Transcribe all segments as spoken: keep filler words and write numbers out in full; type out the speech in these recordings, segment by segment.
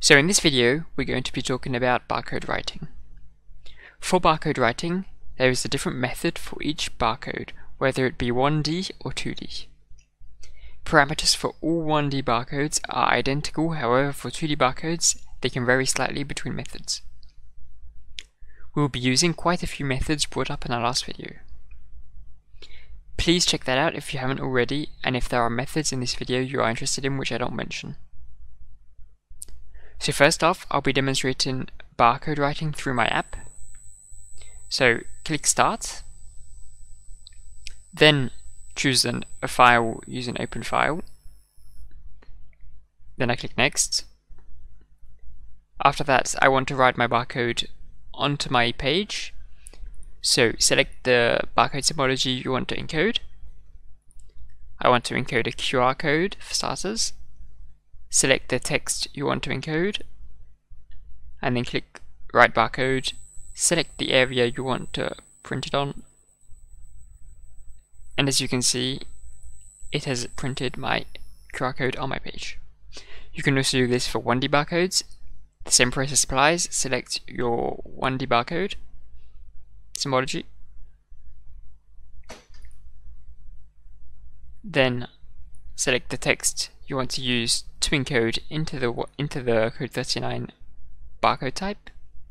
So in this video, we're going to be talking about barcode writing. For barcode writing, there is a different method for each barcode, whether it be one D or two D. Parameters for all one D barcodes are identical, however for two D barcodes, they can vary slightly between methods. We will be using quite a few methods brought up in our last video. Please check that out if you haven't already, and if there are methods in this video you are interested in which I don't mention. So first off, I'll be demonstrating barcode writing through my app. So click Start, then choose an, a file using Open File, then I click Next. After that, I want to write my barcode onto my page, so select the barcode symbology you want to encode. I want to encode a Q R code for starters. Select the text you want to encode, and then click Write Barcode. Select the area you want to print it on, and as you can see, it has printed my Q R code on my page. You can also do this for one D barcodes. The same process applies. Select your one D barcode symbology, then select the text you want to use to encode into the into the code thirty-nine barcode type.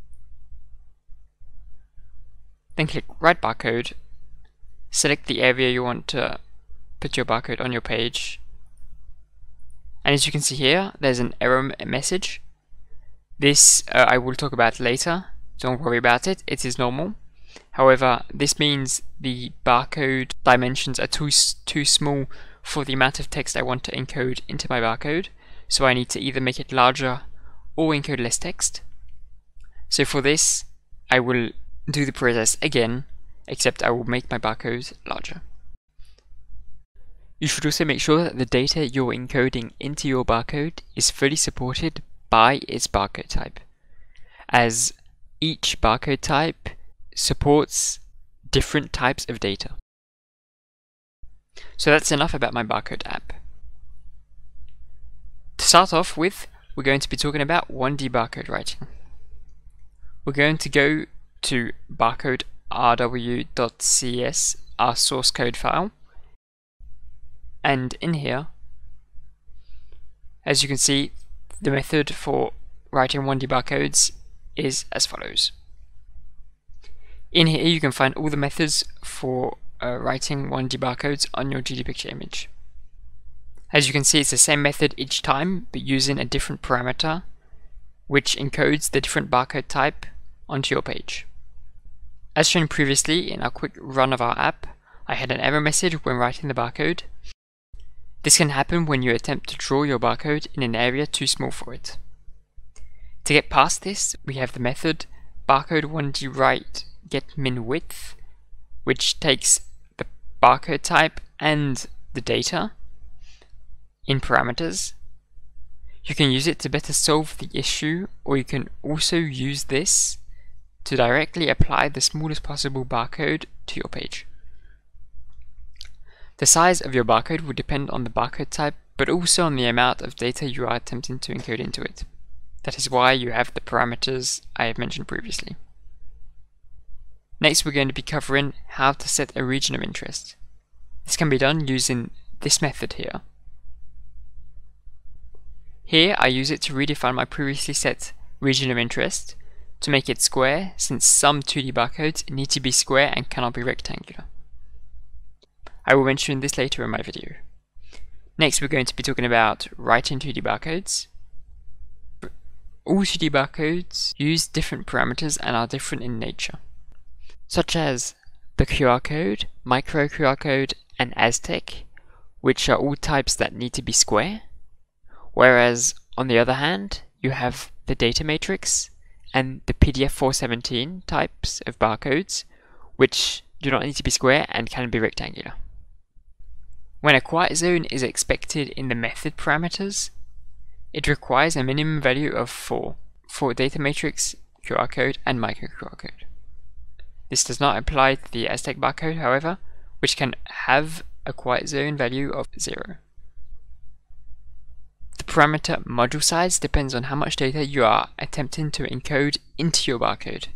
Then click Write Barcode. Select the area you want to put your barcode on your page, and as you can see here, there's an error message. This uh, I will talk about later. Don't worry about it. It is normal. However, this means the barcode dimensions are too too small for the amount of text I want to encode into my barcode, so I need to either make it larger or encode less text. So for this, I will do the process again, except I will make my barcode larger. You should also make sure that the data you're encoding into your barcode is fully supported by its barcode type, as each barcode type supports different types of data. So that's enough about my barcode app. To start off with, we're going to be talking about one D barcode writing. We're going to go to barcode R W dot C S, our source code file, and in here, as you can see, the method for writing one D barcodes is as follows. In here you can find all the methods for uh, writing one D barcodes on your G D Picture image. As you can see, it's the same method each time, but using a different parameter which encodes the different barcode type onto your page. As shown previously in our quick run of our app, I had an error message when writing the barcode. This can happen when you attempt to draw your barcode in an area too small for it. To get past this, we have the method barcode one D write get min width, which takes the barcode type and the data in parameters. You can use it to better solve the issue, or you can also use this to directly apply the smallest possible barcode to your page. The size of your barcode will depend on the barcode type, but also on the amount of data you are attempting to encode into it. That is why you have the parameters I have mentioned previously. Next, we're going to be covering how to set a region of interest. This can be done using this method here. Here, I use it to redefine my previously set region of interest to make it square, since some two D barcodes need to be square and cannot be rectangular. I will mention this later in my video. Next, we're going to be talking about writing two D barcodes. All two D barcodes use different parameters and are different in nature, such as the Q R code, micro Q R code, and Aztec, which are all types that need to be square, whereas on the other hand, you have the data matrix and the P D F four seventeen types of barcodes, which do not need to be square and can be rectangular. When a quiet zone is expected in the method parameters, it requires a minimum value of four for data matrix, Q R code, and micro Q R code. This does not apply to the Aztec barcode, however, which can have a quiet zone value of zero. The parameter module size depends on how much data you are attempting to encode into your barcode.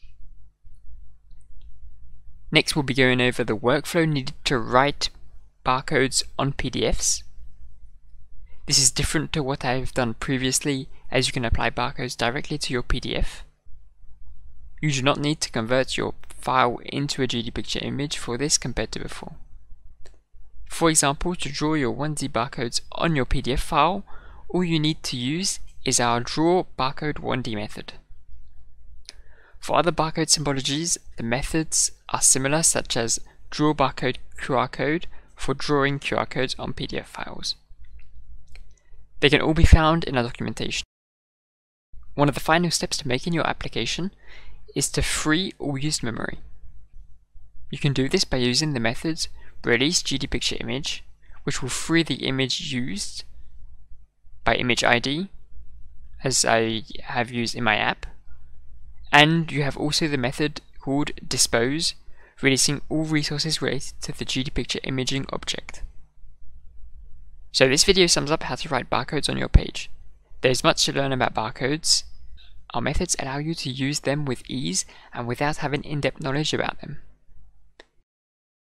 Next, we'll be going over the workflow needed to write barcodes on P D Fs. This is different to what I've done previously, as you can apply barcodes directly to your P D F. You do not need to convert your file into a G D picture image for this compared to before. For example, to draw your one D barcodes on your P D F file, all you need to use is our draw barcode one D method. For other barcode symbologies, the methods are similar, such as draw barcode Q R code for drawing Q R codes on P D F files. They can all be found in our documentation. One of the final steps to making your application is to free all used memory. You can do this by using the methods release G D picture image, which will free the image used by image I D, as I have used in my app, and you have also the method called dispose, releasing all resources related to the G D picture imaging object. So this video sums up how to write barcodes on your page. There is much to learn about barcodes. Our methods allow you to use them with ease and without having in-depth knowledge about them.